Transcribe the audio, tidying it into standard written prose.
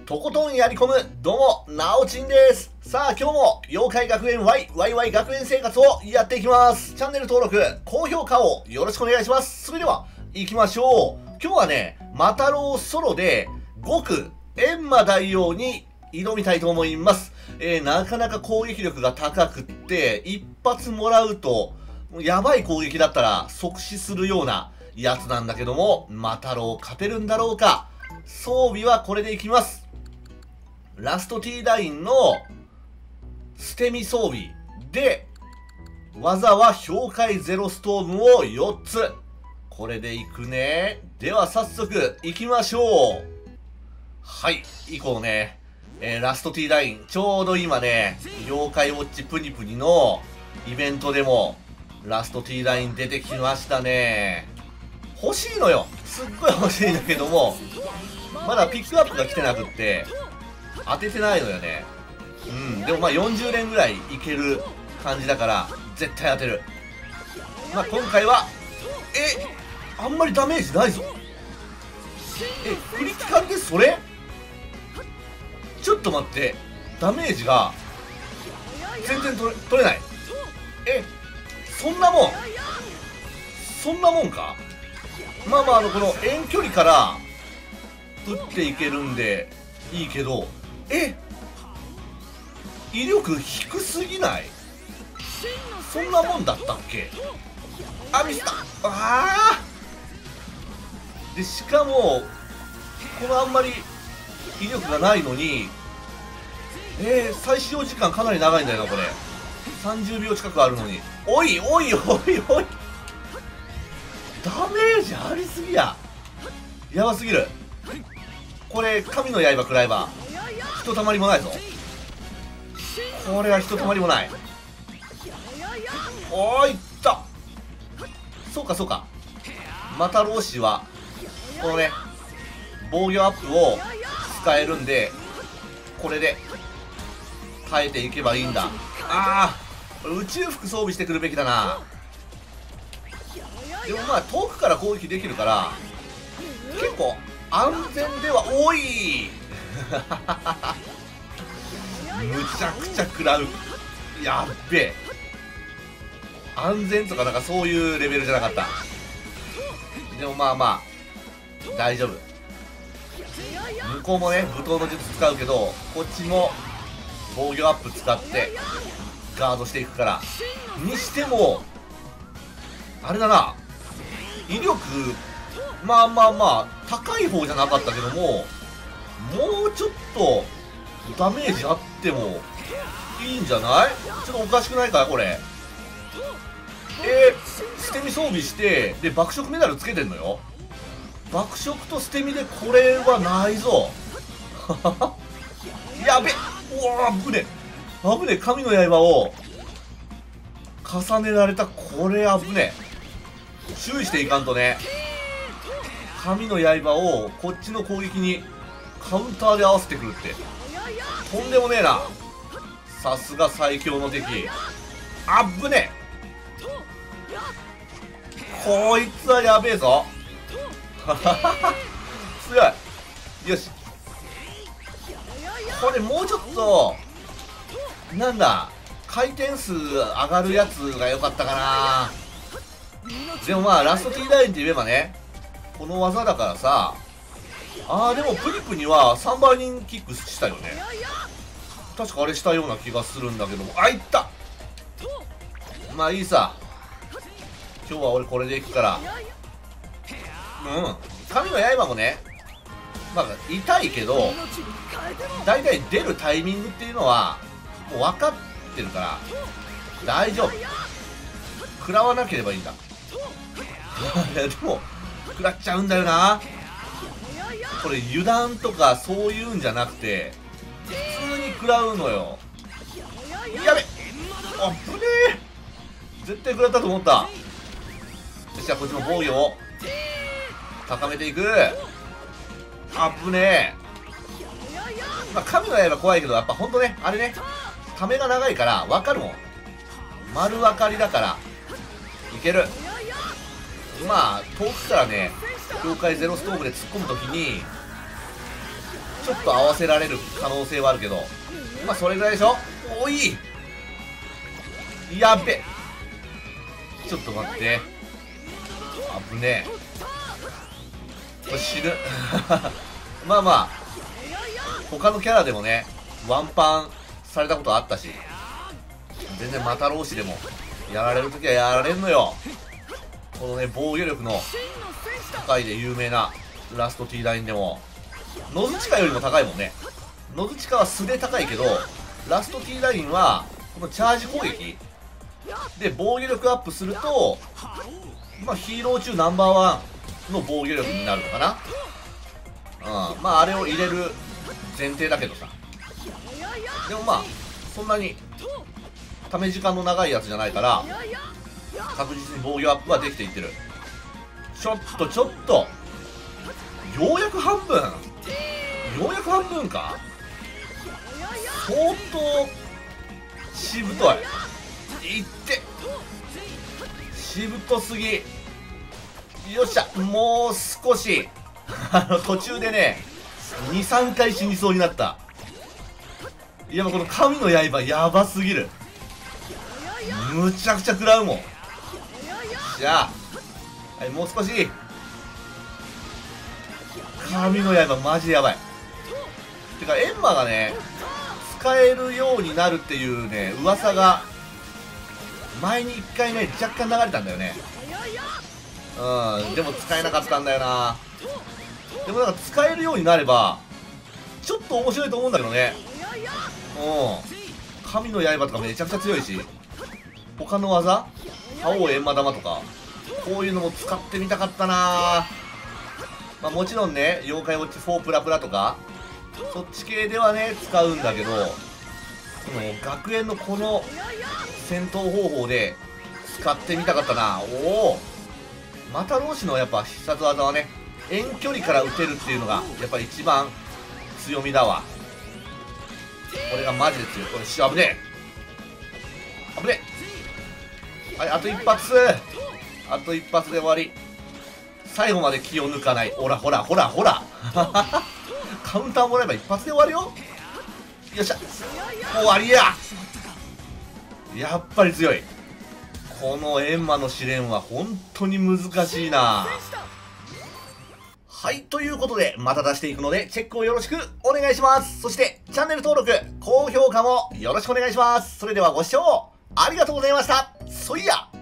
とことんやり込む、どうも、なおちんです。さあ、今日も、妖怪学園 YYY 学園生活をやっていきます。チャンネル登録、高評価をよろしくお願いします。それでは、行きましょう。今日はね、マタロウソロで、5区、閻魔大王に挑みたいと思います。なかなか攻撃力が高くって、一発もらうと、やばい攻撃だったら即死するようなやつなんだけども、マタロウ勝てるんだろうか。装備はこれでいきます。ラスト T ラインの捨て身装備で、技は氷解ゼロストームを4つ。これでいくね。では早速行きましょう。はい、行こうね。ラスト T ライン。ちょうど今ね、妖怪ウォッチプニプニのイベントでもラスト T ライン出てきましたね。欲しいのよ。すっごい欲しいんだけども、まだピックアップが来てなくって、当ててないのよね。でもまあ40連ぐらいいける感じだから、絶対当てる。まあ今回は、あんまりダメージないぞ。クリティカルでそれ？ちょっと待って、ダメージが、全然取れない。そんなもんか。まあまあこの遠距離から撃っていけるんでいいけど、威力低すぎない？そんなもんだったっけ？ミスった。でしかもこのあんまり威力がないのに、再使用時間かなり長いんだよなこれ。30秒近くあるのに。おいダメージありすぎや。やばすぎる。これ神の刃食らえばひとたまりもないぞ。これはひとたまりもない。いった。そうかマタロウ氏はこのね防御アップを使えるんで、これで耐えていけばいいんだ。宇宙服装備してくるべきだな。でもまあ遠くから攻撃できるから結構安全では多い。むちゃくちゃ食らう。やっべえ。安全とかなんかそういうレベルじゃなかった。でもまあ大丈夫。向こうもね武闘の術使うけど、こっちも防御アップ使ってガードしていくから。にしてもあれだな、威力まあ高い方じゃなかったけども、もうちょっとダメージあってもいいんじゃない？ちょっとおかしくないかこれ。捨て身装備してで爆食メダルつけてんのよ。爆食と捨て身でこれはないぞ。やべっ。危ねえ神の刃を重ねられた。これ危ねえ。注意していかんとね。神の刃をこっちの攻撃にカウンターで合わせてくるってとんでもねえな。さすが最強の敵。あっぶねえ。こいつはやべえぞ。強い。よし、これもうちょっとなんだ回転数上がるやつが良かったかな。でもまあラスト T ラインって言えばねこの技だからさ。でもプニプニは3倍人キックしたよね。確かあれしたような気がするんだけども。いった。まあいいさ、今日は俺これでいくから。神の刃もねまあ痛いけど、だいたい出るタイミングっていうのはもう分かってるから大丈夫。食らわなければいいんだ。でも食らっちゃうんだよなこれ。油断とかそういうんじゃなくて普通に食らうのよ。やべっ。危ねえ。絶対食らったと思った。よし、じゃあこっちの防御を高めていく。危ねえ。神の刃怖いけどやっぱほんとねあれねためが長いから分かるもん。丸分かりだからいける。遠くからね氷解ゼロストーブで突っ込むときにちちょっと合わせられる可能性はあるけど、まあそれぐらいでしょ。おい、やっべ、ちょっと待って、危ねえ、これ死ぬまあまあ他のキャラでもねワンパンされたことあったし、全然マタロウシでもやられるときはやられんのよ。このね防御力の高いで有名なラスト T ラインでもノズチカよりも高いもんね。ノズチカは素で高いけど、ラスト T ラインはこのチャージ攻撃で防御力アップすると、まあヒーロー中ナンバーワンの防御力になるのかな。まああれを入れる前提だけどさ、でもまあそんなにため時間の長いやつじゃないから確実に防御アップはできていってる。ちょっとようやく半分か、相当しぶとい。いって、しぶとすぎ。よっしゃ、もう少し途中でね 2,3 回死にそうになった。いや、この神の刃やばすぎる。むちゃくちゃ食らうもん。じゃあ、はい、もう少し。神の刃マジやばい。てかエンマがね使えるようになるっていうね噂が前に1回ね若干流れたんだよね。でも使えなかったんだよな。でもなんか使えるようになればちょっと面白いと思うんだけどね。神の刃とかめちゃくちゃ強いし、他の技覇王閻魔玉とかこういうのも使ってみたかったな。まあもちろんね妖怪ウォッチ4プラプラとかそっち系ではね使うんだけど、この学園のこの戦闘方法で使ってみたかったな。おお、マタロウシのやっぱ必殺技はね遠距離から撃てるっていうのがやっぱり一番強みだわ。これがマジで強い。これ危ねえ危ねえ。はい、あと一発、あと一発で終わり。最後まで気を抜かない。ほらカウンターもらえば一発で終わるよ。よっしゃ、終わりや。やっぱり強い。この閻魔の試練は本当に難しいな。はい、ということでまた出していくのでチェックをよろしくお願いします。そしてチャンネル登録高評価もよろしくお願いします。それではご視聴ありがとうございました。そいや。